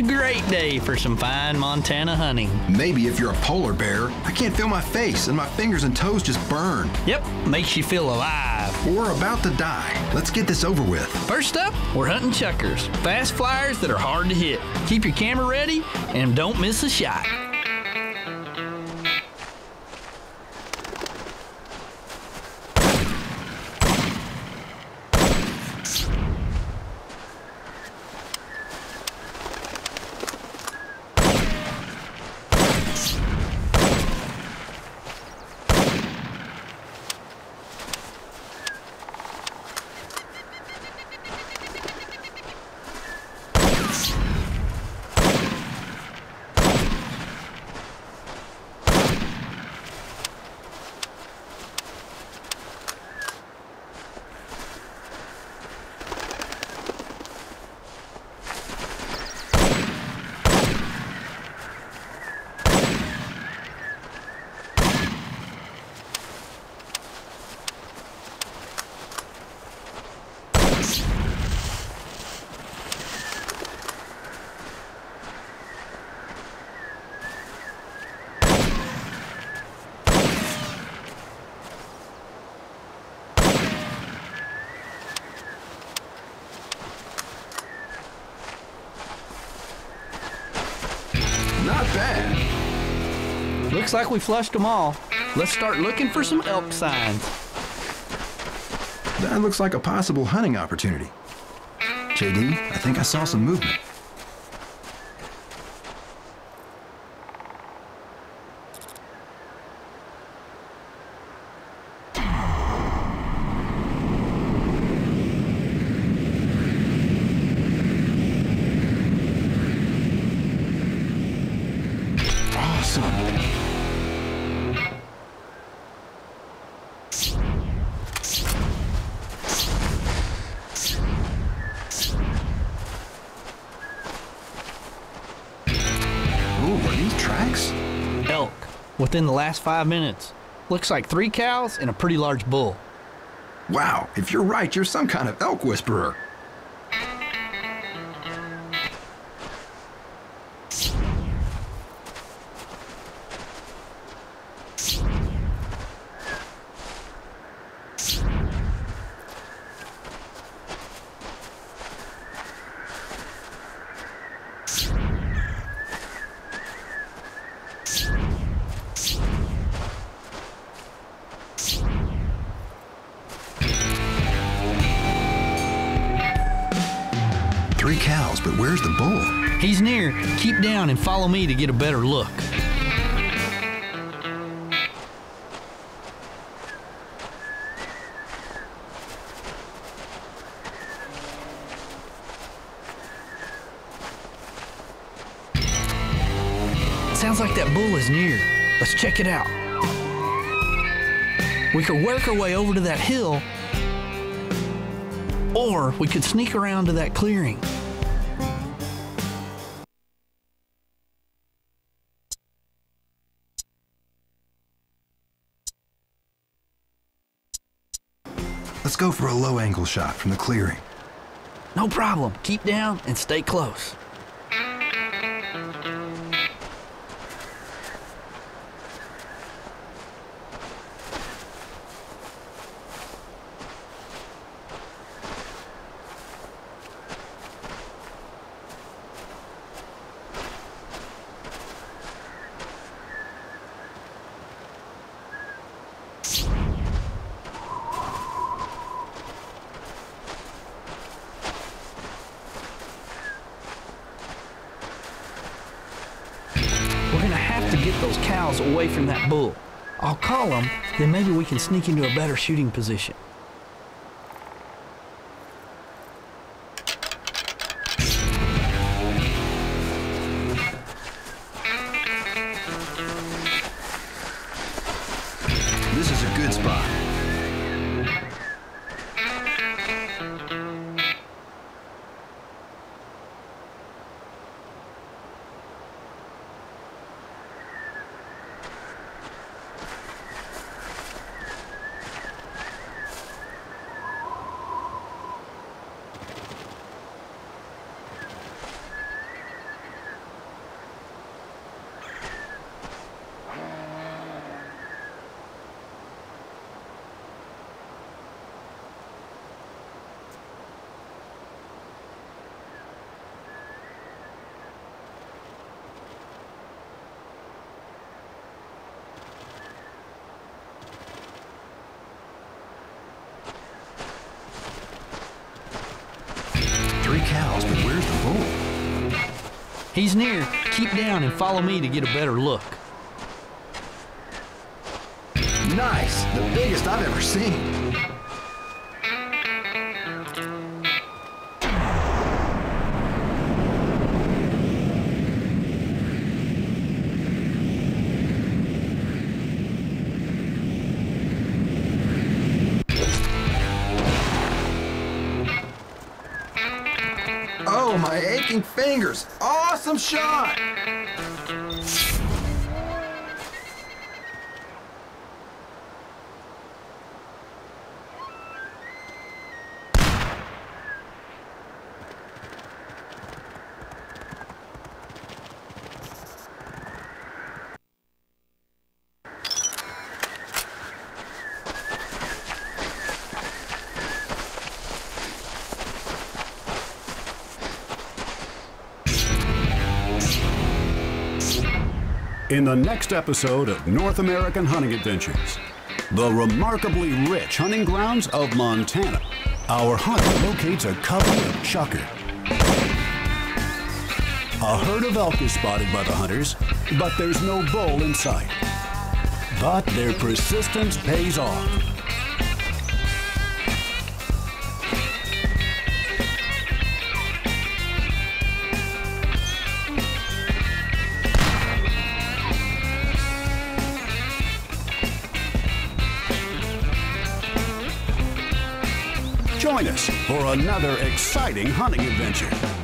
a great day for some fine Montana hunting. Maybe if you're a polar bear, I can't feel my face and my fingers and toes just burn. Yep, makes you feel alive. We're about to die. Let's get this over with. First up, we're hunting chuckers, fast flyers that are hard to hit. Keep your camera ready and don't miss a shot. Not bad. Looks like we flushed them all. Let's start looking for some elk signs. That looks like a possible hunting opportunity. JD, I think I saw some movement. Elk, within the last 5 minutes. Looks like 3 cows and a pretty large bull. Wow, if you're right, you're some kind of elk whisperer. Three cows, but where's the bull? He's near. Keep down and follow me to get a better look. Sounds like that bull is near. Let's check it out. We could work our way over to that hill, or we could sneak around to that clearing. Let's go for a low-angle shot from the clearing. No problem. Keep down and stay close. We're gonna have to get those cows away from that bull. I'll call them, then maybe we can sneak into a better shooting position. This is a good spot. cows, but where's the bull? He's near. Keep down and follow me to get a better look. Nice! The biggest I've ever seen. Oh, my aching fingers! Awesome shot! In the next episode of North American Hunting Adventures, the remarkably rich hunting grounds of Montana, our hunter locates a covey of chukar. A herd of elk is spotted by the hunters, but there's no bull in sight. But their persistence pays off. Join us for another exciting hunting adventure.